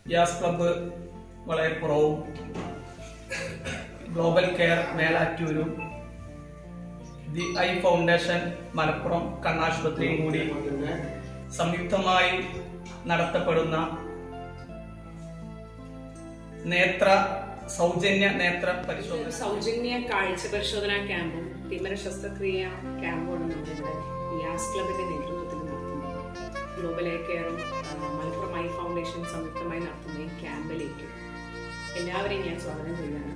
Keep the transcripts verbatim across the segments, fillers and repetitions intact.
യാസ് club വളയപ്പുറവും global care മേലാറ്റൂരും the eye foundation Malappuram കണ്ണാശുപത്രിയും കൂടി സംയുക്തമായി നടത്തപ്പെടുന്ന നേത്ര സൗജന്യ നേത്ര പരിശോധന സൗജന്യ കാഴ്ച പരിശോധനാ ക്യാമ്പും തിമിര ശസ്ത്രക്രിയ ക്യാമ്പുമാണ് നമ്മുടെ യാസ് ക്ലബിന്റെ നേതൃത്വത്തിൽ നടത്തുന്നത്. ഗ്ലോബൽ കെയറും മലപ്പുറം ഐ ഫൗണ്ടേഷൻ സംയുക്തമായി നടത്തുന്ന ഈ ക്യാമ്പിലേക്ക് എല്ലാവരെയും ഞാൻ സ്വാഗതം ചെയ്യുകയാണ്.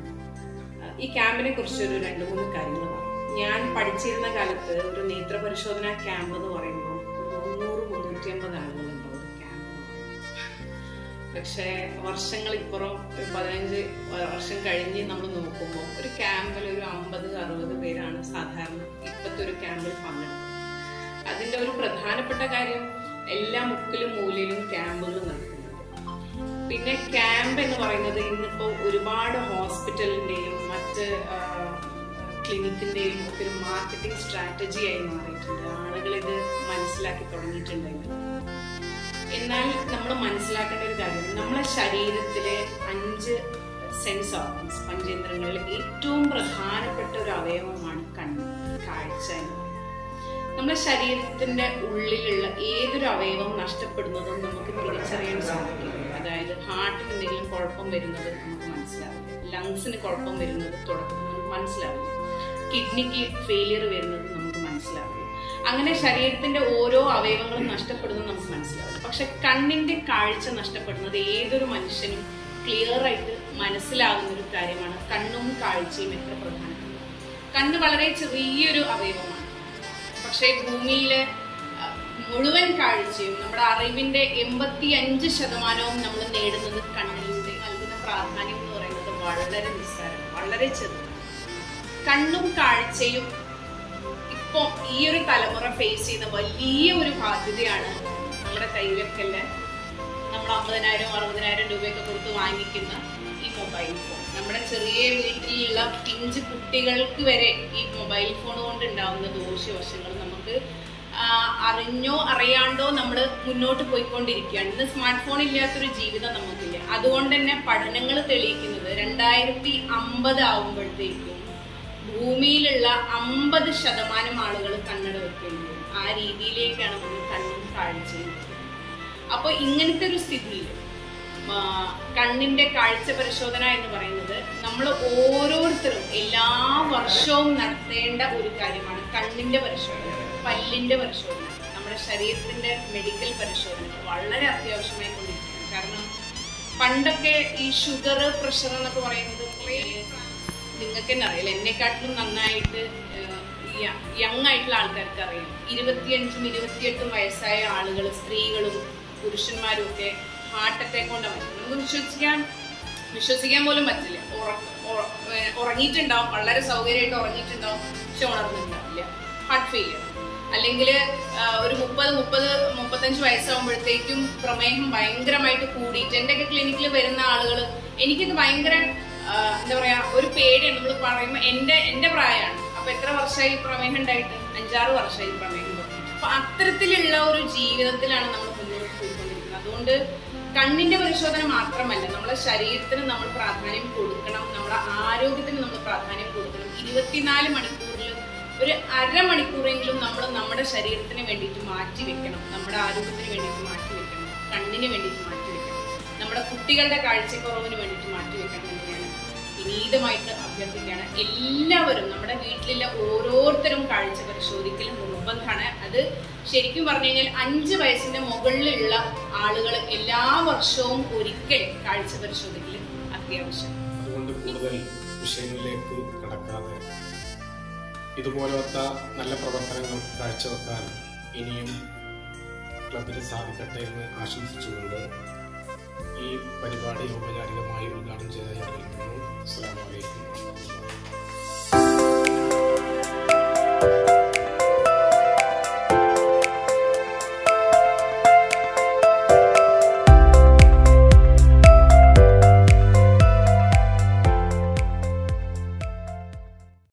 ഈ ക്യാമ്പിനെ കുറിച്ച് ഒരു രണ്ട് മൂന്ന് കാര്യങ്ങൾ പറയാം. ഞാൻ പഠിച്ചിരുന്ന കാലത്ത് ഒരു നേത്ര പരിശോധനാ ക്യാമ്പ് എന്ന് പറയുമ്പോൾ മുന്നൂറ് മുന്നൂറ്റി അമ്പത് ആളുകളുണ്ടാവും ക്യാമ്പ് എന്ന് പറയുമ്പോൾ. പക്ഷേ വർഷങ്ങൾ ഇപ്പുറം ഒരു പതിനഞ്ച് വർഷം കഴിഞ്ഞ് നമ്മൾ നോക്കുമ്പോൾ ഒരു ക്യാമ്പിൽ ഒരു അമ്പത് അറുപത് പേരാണ് സാധാരണ ഇപ്പോഴത്തെ ഒരു ക്യാമ്പിൽ പങ്കെടുക്കുന്നത്. അതിൻ്റെ ഒരു പ്രധാനപ്പെട്ട കാര്യം എല്ലാ മുക്കിലും മൂലയിലും ക്യാമ്പുകൾ നടക്കുന്നുണ്ട്. പിന്നെ ക്യാമ്പ് എന്ന് പറയുന്നത് ഇന്നിപ്പോൾ ഒരുപാട് ഹോസ്പിറ്റലിൻ്റെയും മറ്റ് ക്ലിനിക്കിൻ്റെയും ഒക്കെ ഒരു മാർക്കറ്റിംഗ് സ്ട്രാറ്റജി ആയി മാറിയിട്ടുണ്ട്. ആളുകൾ ഇത് മനസ്സിലാക്കി തുടങ്ങിയിട്ടുണ്ടെങ്കിൽ എന്നാൽ നമ്മൾ മനസ്സിലാക്കേണ്ട ഒരു കാര്യം, നമ്മുടെ ശരീരത്തിലെ അഞ്ച് സെൻസ് ഓർഗൻസ് പഞ്ചേന്ദ്രങ്ങളിൽ ഏറ്റവും പ്രധാനപ്പെട്ട ഒരു അവയവമാണ് കണ്ണ്, കാഴ്ച എന്ന് പറയുന്നത്. നമ്മുടെ ശരീരത്തിന്റെ ഉള്ളിലുള്ള ഏതൊരു അവയവം നഷ്ടപ്പെടുന്നതും നമുക്ക് തിരിച്ചറിയാൻ സാധിക്കും. അതായത് ഹാർട്ടിന് എന്തെങ്കിലും കുഴപ്പം വരുന്നത് നമുക്ക് മനസ്സിലാവില്ല, ലങ്സിന് കുഴപ്പം വരുന്നത് തുടക്കത്തിൽ നമുക്ക് മനസ്സിലാവില്ല, കിഡ്നിക്ക് ഫെയിലിയർ വരുന്നത് നമുക്ക് മനസ്സിലാവില്ല. അങ്ങനെ ശരീരത്തിന്റെ ഓരോ അവയവങ്ങളും നഷ്ടപ്പെടുന്നത് നമുക്ക് മനസ്സിലാവില്ല. പക്ഷെ കണ്ണിന്റെ കാഴ്ച നഷ്ടപ്പെടുന്നത് ഏതൊരു മനുഷ്യനും ക്ലിയർ ആയിട്ട് മനസ്സിലാകുന്ന ഒരു കാര്യമാണ്. കണ്ണും കാഴ്ചയും എത്ര പ്രധാനമാണ്. കണ്ണ് വളരെ ചെറിയൊരു അവയവമാണ്. പക്ഷേ ഭൂമിയിലെ മുഴുവൻ കാഴ്ചയും നമ്മുടെ അറിവിന്റെ എൺപത്തി അഞ്ച് ശതമാനവും നമ്മൾ നേടുന്നത് കണ്ണിലൂടെ. നൽകുന്ന പ്രാധാന്യം എന്ന് പറയുന്നത് വളരെ നിസ്സാരം, വളരെ ചെറുതാണ്. കണ്ണും കാഴ്ചയും ഇപ്പൊ ഈ ഒരു തലമുറ ഫേസ് ചെയ്യുന്ന വലിയ ഒരു ബാധ്യതയാണ്. നമ്മുടെ കയ്യിലൊക്കെ നമ്മൾ അമ്പതിനായിരം അറുപതിനായിരം രൂപയൊക്കെ കൊടുത്ത് വാങ്ങിക്കുന്ന ഈ മൊബൈൽ ഫോൺ. നമ്മുടെ ചെറിയ വീട്ടിലുള്ള പിഞ്ച് കുട്ടികൾക്ക് വരെ ഈ മൊബൈൽ ഫോൺ കൊണ്ട് ഉണ്ടാവുന്ന ദോഷവശങ്ങൾ നമുക്ക് അറിഞ്ഞോ അറിയാണ്ടോ നമ്മൾ മുന്നോട്ട് പോയിക്കൊണ്ടിരിക്കുകയാണ്. ഇന്ന് സ്മാർട്ട് ഫോൺ ഇല്ലാത്തൊരു ജീവിതം നമുക്കില്ല. അതുകൊണ്ട് തന്നെ പഠനങ്ങൾ തെളിയിക്കുന്നത് രണ്ടായിരത്തി അമ്പത് ആവുമ്പോഴത്തേക്കും ഭൂമിയിലുള്ള അമ്പത് ശതമാനം ആളുകൾ കണ്ണട വെക്കേണ്ടി വരും. ആ രീതിയിലേക്കാണ് നമ്മൾ കണ്ണും കാഴ്ചയും. അപ്പോൾ ഇങ്ങനത്തെ ഒരു സ്ഥിതിയിൽ കണ്ണിന്റെ കാഴ്ച പരിശോധന എന്ന് പറയുന്നത് നമ്മൾ ഓരോരുത്തരും എല്ലാ വർഷവും നടത്തേണ്ട ഒരു കാര്യമാണ്. കണ്ണിന്റെ പരിശോധന, പല്ലിന്റെ പരിശോധന, നമ്മുടെ ശരീരത്തിന്റെ മെഡിക്കൽ പരിശോധന വളരെ അത്യാവശ്യമായി കൊണ്ടിരിക്കുകയാണ്. കാരണം പണ്ടൊക്കെ ഈ ഷുഗർ, പ്രഷർ എന്നൊക്കെ പറയുന്നത് നിങ്ങൾക്ക് തന്നെ അറിയില്ല, എന്നെക്കാട്ടിലും നന്നായിട്ട് യങ് ആയിട്ടുള്ള ആൾക്കാർക്ക് അറിയാം. ഇരുപത്തിയഞ്ചും ഇരുപത്തിയെട്ടും വയസ്സായ ആളുകൾ, സ്ത്രീകളും പുരുഷന്മാരും ഒക്കെ ഹാർട്ട് അറ്റാക്ക് കൊണ്ടാണ് മരിക്കുന്നത്. നമുക്ക് വിശ്വസിക്കാൻ വിശ്വസിക്കാൻ പോലും പറ്റില്ല. ഉറങ്ങിയിട്ടുണ്ടാവും, വളരെ സൗകര്യമായിട്ട് ഉറങ്ങിയിട്ടുണ്ടാവും, പക്ഷെ ഉണർന്നിട്ടുണ്ടാവില്ല. Heart failure. അല്ലെങ്കിൽ ഒരു മുപ്പത് മുപ്പത് മുപ്പത്തഞ്ച് വയസ്സാകുമ്പോഴത്തേക്കും പ്രമേഹം ഭയങ്കരമായിട്ട് കൂടിയിട്ട് എന്റെയൊക്കെ ക്ലിനിക്കിൽ വരുന്ന ആളുകൾ, എനിക്കിത് ഭയങ്കര എന്താ പറയാ ഒരു പേടിയാണ്. നമ്മൾ പറയുമ്പോൾ എന്റെ എന്റെ പ്രായമാണ്. അപ്പൊ എത്ര വർഷമായി പ്രമേഹം ഉണ്ടായിട്ട്? അഞ്ചാറ് വർഷമായി പ്രമേഹം തുടങ്ങിയിട്ട്. അപ്പൊ അത്തരത്തിലുള്ള ഒരു ജീവിതത്തിലാണ് നമ്മൾ മുന്നോട്ട് പോയിക്കൊണ്ടിരിക്കുന്നത്. അതുകൊണ്ട് കണ്ണിന്റെ പരിശോധന മാത്രമല്ല, നമ്മളെ ശരീരത്തിന് നമ്മൾ പ്രാധാന്യം കൊടുക്കണം, നമ്മുടെ ആരോഗ്യത്തിന് നമ്മൾ പ്രാധാന്യം കൊടുക്കണം. ഇരുപത്തിനാല് മണിക്കൂറിൽ ഒരു അരമണിക്കൂറെങ്കിലും നമ്മൾ നമ്മുടെ ശരീരത്തിന് വേണ്ടിയിട്ട് മാറ്റി വെക്കണം, നമ്മുടെ ആരോഗ്യത്തിന് വേണ്ടിയിട്ട് മാറ്റി വെക്കണം, കണ്ണിന് വേണ്ടിയിട്ട് മാറ്റി വെക്കണം, നമ്മുടെ കുട്ടികളുടെ കാഴ്ചക്കുറവിന് വേണ്ടിയിട്ട് മാറ്റി വെക്കണം എന്ന് ഞാൻ വിനീതമായിട്ട് അഭ്യർത്ഥിക്കുകയാണ്. എല്ലാവരും നമ്മുടെ വീട്ടിലുള്ള ഓരോരുത്തരും കാഴ്ച പരിശോധിക്കൽ നിർബന്ധമാണ്. അത് ശരിക്കും പറഞ്ഞു കഴിഞ്ഞാൽ അഞ്ച് വയസ്സിന്റെ മുകളിലുള്ള ആളുകൾ എല്ലാ വർഷവും ഒരിക്കൽ കാഴ്ച പരിശോധിക്കൽ അത്യാവശ്യം. അതുകൊണ്ട് കൂടുതൽ വിഷയങ്ങളിലേക്ക് കടക്കാതെ ഇതുപോലത്തെ നല്ല പ്രവർത്തനങ്ങൾ കാഴ്ചവെക്കാൻ ഇനിയും ക്ലബിന് സാധിക്കട്ടെ എന്ന് ആശംസിച്ചുകൊണ്ട് ഈ പരിപാടി ഔപചാരികമായി ഉദ്ഘാടനം ചെയ്തതായി അറിയിക്കുന്നു. അസ്സലാമു അലൈക്കും.